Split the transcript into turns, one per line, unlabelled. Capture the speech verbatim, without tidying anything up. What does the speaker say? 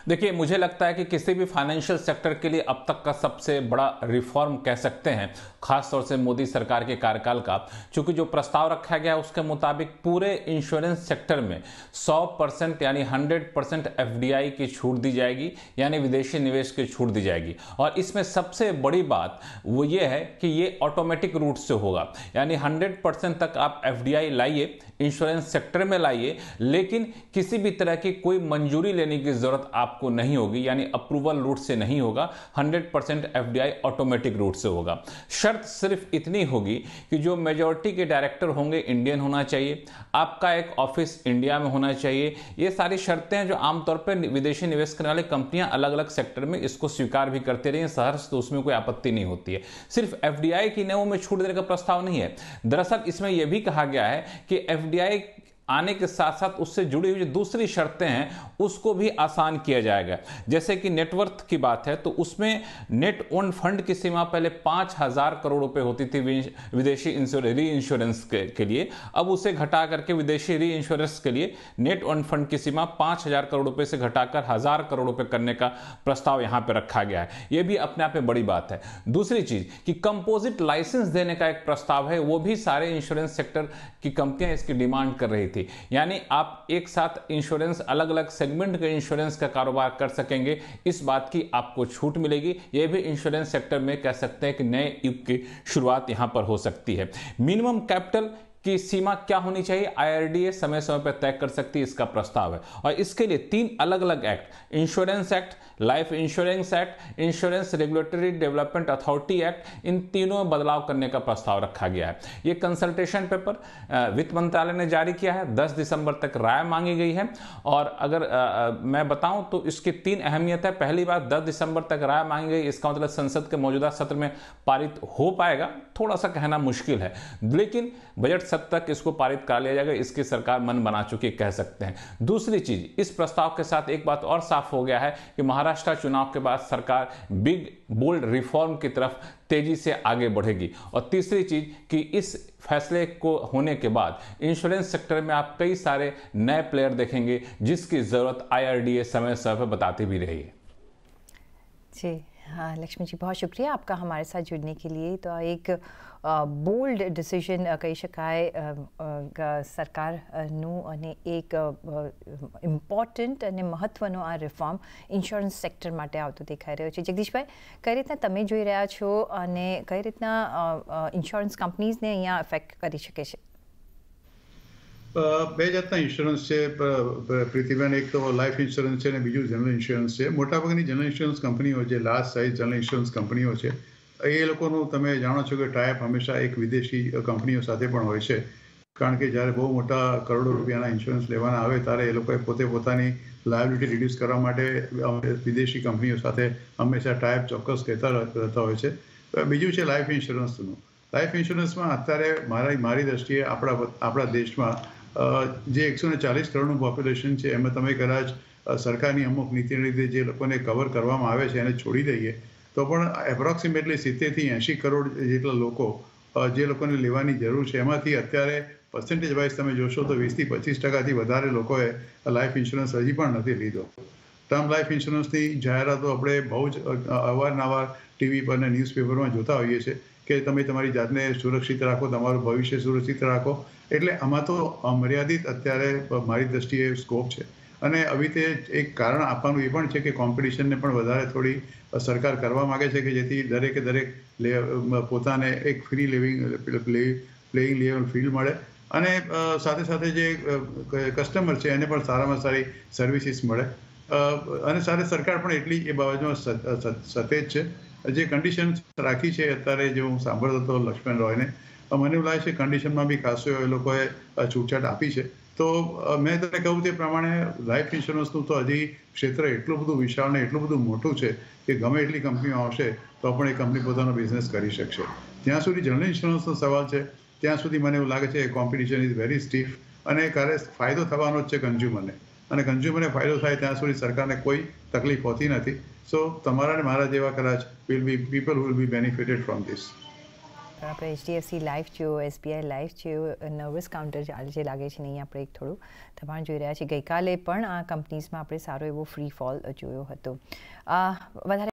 देखिए, मुझे लगता है कि किसी भी फाइनेंशियल सेक्टर के लिए अब तक का सबसे बड़ा रिफॉर्म कह सकते हैं, खास तौर से मोदी सरकार के कार्यकाल का, क्योंकि जो प्रस्ताव रखा गया उसके मुताबिक पूरे इंश्योरेंस सेक्टर में सौ परसेंट यानी सौ परसेंट एफडीआई की छूट दी जाएगी, यानी विदेशी निवेश की छूट दी जाएगी। और इसमें सबसे बड़ी बात वो ये है कि ये ऑटोमेटिक रूट से होगा, यानी सौ परसेंट तक आप एफडीआई लाइए, इंश्योरेंस सेक्टर में लाइए, लेकिन किसी भी तरह की कोई मंजूरी लेने की जरूरत आपको नहीं होगी, यानी अप्रूवल रूट से नहीं होगा, सौ परसेंट एफडीआई ऑटोमेटिक रूट से होगा। शर्त सिर्फ इतनी होगी कि जो मेजॉरिटी के डायरेक्टर होंगे इंडियन होना चाहिए, आपका एक ऑफिस इंडिया में होना चाहिए। ये सारी शर्तें हैं जो आमतौर पर विदेशी निवेश करने वाली कंपनियां अलग अलग सेक्टर में इसको स्वीकार भी करते रही हैं, सहर्ष तो उसमें कोई आपत्ति नहीं होती है। सिर्फ एफडीआई की नियमों में छूट देने का प्रस्ताव नहीं है। दरअसल इसमें यह भी कहा गया है कि एफडीआई आने के साथ साथ उससे जुड़ी हुई जो दूसरी शर्तें हैं उसको भी आसान किया जाएगा। जैसे कि नेटवर्थ की बात है तो उसमें नेट ओन फंड की सीमा पहले पाँच हजार करोड़ रुपए होती थी विदेशी री इंश्योरेंस के, के लिए, अब उसे घटा करके विदेशी री इंश्योरेंस के लिए नेट ओन फंड की सीमा पाँच हजार करोड़ रुपए से घटाकर हजार करोड़ रुपए करने का प्रस्ताव यहाँ पे रखा गया है। यह भी अपने आप में बड़ी बात है। दूसरी चीज कि कंपोजिट लाइसेंस देने का एक प्रस्ताव है, वो भी सारे इंश्योरेंस सेक्टर की कंपनियां इसकी डिमांड कर रही थी, यानी आप एक साथ इंश्योरेंस अलग अलग सेगमेंट के इंश्योरेंस का कारोबार कर सकेंगे, इस बात की आपको छूट मिलेगी। यह भी इंश्योरेंस सेक्टर में कह सकते हैं कि नए युग की शुरुआत यहां पर हो सकती है। मिनिमम कैपिटल की सीमा क्या होनी चाहिए, आईआरडीए समय समय पर तय कर सकती है, इसका प्रस्ताव है। और इसके लिए तीन अलग अलग act, insurance act, life insurance act, insurance regulatory development authority act, इन तीनों में बदलाव करने का प्रस्ताव रखा गया है। यह कंसल्टेशन पेपर वित्त मंत्रालय ने जारी किया है, दस दिसंबर तक राय मांगी गई है। और अगर आ, आ, मैं बताऊं तो इसकी तीन अहमियत है। पहली बात, दस दिसंबर तक राय मांगी गई, इसका मतलब संसद के मौजूदा सत्र में पारित हो पाएगा, थोड़ा सा कहना मुश्किल है, लेकिन बजट सत्र तक इसको पारित कर लिया जाएगा, इसकी सरकार मन बना चुकी कह सकते हैं। दूसरी चीज, इस प्रस्ताव के साथ एक बात और साफ हो गया है कि महाराष्ट्र चुनाव के बाद सरकार बिग बोल्ड रिफॉर्म की तरफ तेजी से आगे बढ़ेगी। और तीसरी चीज कि इस फैसले को होने के बाद इंश्योरेंस सेक्टर में आप कई सारे नए प्लेयर देखेंगे जिसकी जरूरत आईआरडीए समय समय पर बताती भी रही है।
जी हाँ लक्ष्मी जी, बहुत शुक्रिया आपका हमारे साथ जुड़ने के लिए। तो एक બોલ્ડ ડિસિઝન કહી શકાય સરકારનું અને એક ઇમ્પોર્ટન્ટ અને મહત્ત્વનો આ રિફોર્મ ઇન્સ્યોરન્સ સેક્ટર માટે આવતો દેખાઈ રહ્યો છે। જગદીશભાઈ, કઈ રીતના તમે જોઈ રહ્યા છો અને કઈ રીતના ઇન્સ્યોરન્સ કંપનીઝને અહીંયા અફેક્ટ કરી શકે છે?
બે જાતના ઇન્સ્યોરન્સ છે પ્રીતિબેન, એક તો લાઈફ ઇન્સ્યોરન્સ છે અને બીજું જનરલ ઇન્સ્યોરન્સ છે। મોટાભાગની જનરલ ઇન્સ્યોરન્સ કંપનીઓ છે, લાર્જ સાઇઝ જનરલ ઇન્સ્યોરન્સ કંપનીઓ છે, એ લોકોનું તમે જાણો છો કે ટાઈપ હંમેશા એક વિદેશી કંપનીઓ સાથે પણ હોય છે, કારણ કે જ્યારે બહુ મોટા કરોડો રૂપિયાના ઇન્સ્યોરન્સ લેવાના આવે ત્યારે એ લોકોએ પોતે પોતાની લાયબિલિટી રિડ્યુસ કરવા માટે વિદેશી કંપનીઓ સાથે હંમેશા ટાઈપ ચોક્કસ કહેતા રહેતા હોય છે। બીજું છે લાઈફ ઇન્સ્યોરન્સનું। લાઈફ ઇન્સ્યોરન્સમાં અત્યારે મારી મારી દ્રષ્ટિએ આપણા આપણા દેશમાં જે એકસો ને ચાલીસ કરોડનું પોપ્યુલેશન છે એમાં તમે કદાચ સરકારની અમુક નીતિને લીધે જે લોકોને કવર કરવામાં આવે છે એને છોડી દઈએ તો પણ એપ્રોક્સિમેટલી સિત્તેરથી એંશી કરોડ જેટલા લોકો જે લોકોને લેવાની જરૂર છે એમાંથી અત્યારે પર્સન્ટેજ વાઇઝ તમે જોશો તો વીસથી પચીસ ટકાથી વધારે લોકોએ લાઈફ ઇન્સ્યોરન્સ હજી પણ નથી લીધો। ટર્મ લાઈફ ઇન્સ્યોરન્સની જાહેરાતો આપણે બહુ જ અવારનવાર ટીવી પર અને ન્યૂઝપેપરમાં જોતા હોઈએ છીએ કે તમે તમારી જાતને સુરક્ષિત રાખો, તમારું ભવિષ્ય સુરક્ષિત રાખો। એટલે આમાં તો મર્યાદિત અત્યારે મારી દ્રષ્ટિએ સ્કોપ છે અને આવી રીતે એક કારણ આપવાનું એ પણ છે કે કોમ્પિટિશનને પણ વધારે થોડી સરકાર કરવા માગે છે કે જેથી દરેકે દરેક પોતાને એક free living playing level field મળે અને સાથે સાથે જે કસ્ટમર છે એને પણ સારામાં સારી સર્વિસીસ મળે અને સાથે સરકાર પણ એટલી એ બાબતમાં સતેજ છે। જે કન્ડિશન રાખી છે અત્યારે જે હું સાંભળતો હતો લક્ષ્મણ રોયને, મને એવું લાગે છે કન્ડિશનમાં બી ખાસો એ લોકોએ છૂટછાટ આપી છે। તો મેં તમને કહું તે પ્રમાણે લાઈફ ઇન્સ્યોરન્સનું તો હજી ક્ષેત્ર એટલું બધું વિશાળ ને એટલું બધું મોટું છે કે ગમે એટલી કંપનીઓ આવશે તો પણ એ કંપની પોતાનો બિઝનેસ કરી શકશે। જ્યાં સુધી જનરલ ઇન્સ્યોરન્સનો સવાલ છે ત્યાં સુધી મને એવું લાગે છે કોમ્પિટિશન ઇઝ વેરી સ્ટીફ અને ક્યારે ફાયદો થવાનો જ છે કન્ઝ્યુમરને, અને કન્ઝ્યુમરને ફાયદો થાય ત્યાં સુધી સરકારને કોઈ તકલીફ હોતી નથી। સો તમારા ને મારા જેવા કદાચ will be people will be benefited from this.
પણ આપણે એચડીએફસી લાઈફ જોયો, એસબીઆઈ લાઈફ જોયો, નર્વસ કાઉન્ટર જે લાગે છે ને અહીં આપણે એક થોડું દબાણ જોઈ રહ્યા છીએ. ગઈકાલે પણ આ કંપનીઝમાં આપણે સારો એવો ફ્રી ફોલ જોયો હતો. વધારે